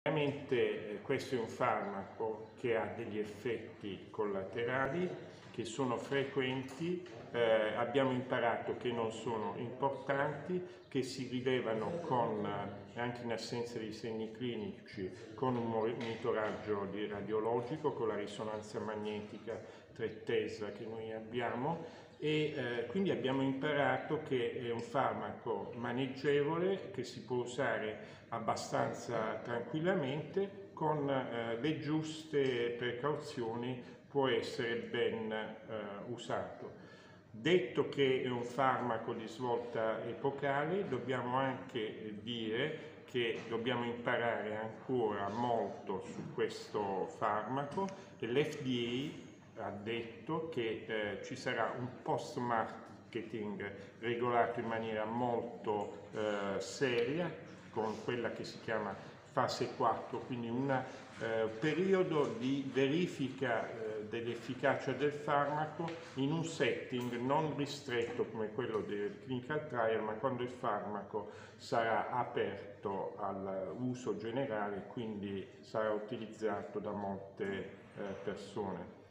Ovviamente questo è un farmaco che ha degli effetti collaterali che sono frequenti, abbiamo imparato che non sono importanti, che si rilevano anche in assenza di segni clinici con un monitoraggio radiologico, con la risonanza magnetica 3 Tesla che noi abbiamo, e quindi abbiamo imparato che è un farmaco maneggevole che si può usare abbastanza tranquillamente, con le giuste precauzioni può essere ben usato. Detto che è un farmaco di svolta epocale, dobbiamo anche dire che dobbiamo imparare ancora molto su questo farmaco e l'FDA ha detto che ci sarà un post-marketing regolato in maniera molto seria, con quella che si chiama fase 4, quindi un periodo di verifica dell'efficacia del farmaco in un setting non ristretto come quello del clinical trial, ma quando il farmaco sarà aperto all'uso generale, quindi sarà utilizzato da molte persone.